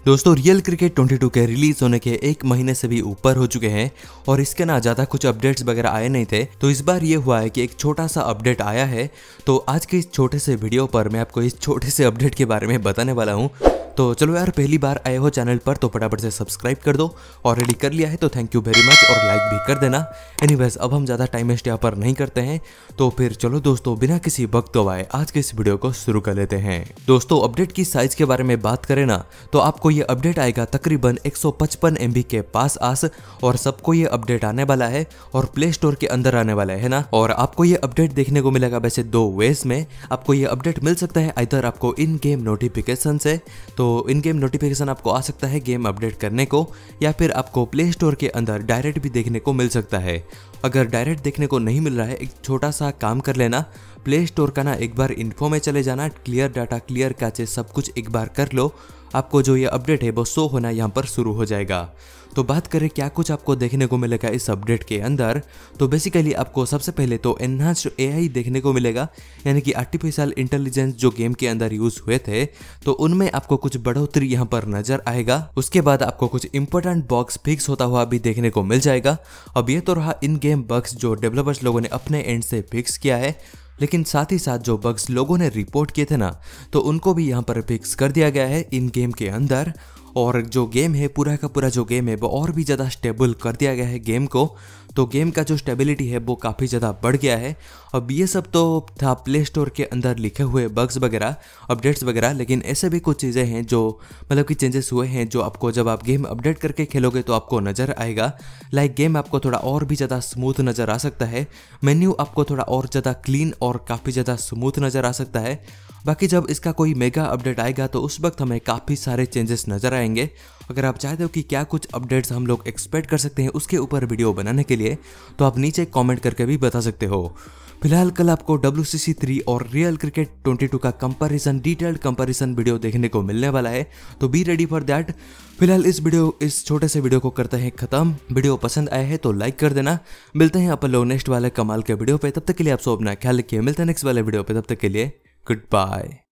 दोस्तों real cricket 22 के release होने के एक महीने से भी ऊपर हो चुके हैं और इसके ना ज्यादा कुछ अपडेट्स वगैरह आए नहीं थे। तो इस बार ये हुआ है कि एक छोटा सा अपडेट आया है। तो आज के इस छोटे से वीडियो पर मैं आपको इस छोटे से अपडेट के बारे में बताने वाला हूँ। तो चलो यार, पहली बार आए हो चैनल पर तो फटाफट से सब्सक्राइब कर दो। ऑलरेडी कर लिया है तो थैंक यू वेरी मच, और लाइक भी कर देना। एनीवेज, अब हम ज़्यादा टाइम वेस्ट यहाँ पर नहीं करते हैं। तो फिर चलो दोस्तों, बिना किसी वक्त गवाए आज के इस वीडियो को शुरू कर लेते हैं। दोस्तों अपडेट की साइज के बारे में बात करें ना, तो आपको ये अपडेट आएगा तकरीबन 155 MB के पास और सबको ये अपडेट आने वाला है और प्ले स्टोर के अंदर आने वाला है ना। और आपको ये अपडेट देखने को मिलेगा वैसे दो वेज में। आपको ये अपडेट मिल सकता है इधर आपको इन गेम नोटिफिकेशन से, तो इन गेम नोटिफिकेशन आपको आ सकता है गेम अपडेट करने को, या फिर आपको प्ले स्टोर के अंदर डायरेक्ट भी देखने को मिल सकता है। अगर डायरेक्ट देखने को नहीं मिल रहा है, एक छोटा सा काम कर लेना, प्ले स्टोर का ना एक बार इन्फो में चले जाना, क्लियर डाटा क्लियर कैचे सब कुछ एक बार कर लो। आपको जो ये अपडेट है वो शो होना यहाँ पर शुरू हो जाएगा। तो बात करें क्या कुछ आपको देखने को मिलेगा इस अपडेट के अंदर, तो बेसिकली आपको सबसे पहले तो एनहांस्ड AI देखने को मिलेगा, यानी कि आर्टिफिशियल इंटेलिजेंस जो गेम के अंदर यूज हुए थे तो उनमें आपको कुछ बढ़ोतरी यहाँ पर नजर आएगा। उसके बाद आपको कुछ इंपॉर्टेंट बग्स फिक्स होता हुआ भी देखने को मिल जाएगा। अब ये तो रहा इन गेम बग्स जो डेवलपर्स लोगों ने अपने एंड से फिक्स किया है, लेकिन साथ ही साथ जो बग्स लोगों ने रिपोर्ट किए थे ना, तो उनको भी यहाँ पर फिक्स कर दिया गया है इन गेम के अंदर। और जो गेम है पूरा का पूरा जो गेम है वो और भी ज़्यादा स्टेबल कर दिया गया है गेम को। तो गेम का जो स्टेबिलिटी है वो काफ़ी ज़्यादा बढ़ गया है। अब ये सब तो था प्ले स्टोर के अंदर लिखे हुए बग्स वगैरह, अपडेट्स वगैरह, लेकिन ऐसे भी कुछ चीज़ें हैं जो मतलब कि चेंजेस हुए हैं जो आपको जब आप गेम अपडेट करके खेलोगे तो आपको नज़र आएगा। लाइक गेम आपको थोड़ा और भी ज़्यादा स्मूथ नज़र आ सकता है, मेन्यू आपको थोड़ा और ज़्यादा क्लीन और काफ़ी ज़्यादा स्मूथ नज़र आ सकता है। बाकी जब इसका कोई मेगा अपडेट आएगा तो उस वक्त हमें काफ़ी सारे चेंजेस नज़र आएंगे। अगर आप चाहते हो कि क्या कुछ अपडेट्स हम लोग एक्सपेक्ट कर सकते हैं उसके ऊपर वीडियो बनाने के लिए, तो आप नीचे कमेंट करके भी बता सकते हो। फिलहाल कल आपको WCC 3 और रियल क्रिकेट 22 का कंपैरिजन, डिटेल्ड कंपैरिजन वीडियो देखने को मिलने वाला है, तो बी रेडी फॉर दैट। फिलहाल इस छोटे से वीडियो को करते हैं खत्म। वीडियो पसंद आया है तो लाइक कर देना। मिलते हैं अपन लोग नेक्स्ट वाले कमाल के वीडियो पे, तब तक के लिए आप सब अपना ख्याल रखिए। मिलते हैं नेक्स्ट वाले वीडियो पे, तब तक के लिए गुड बाय।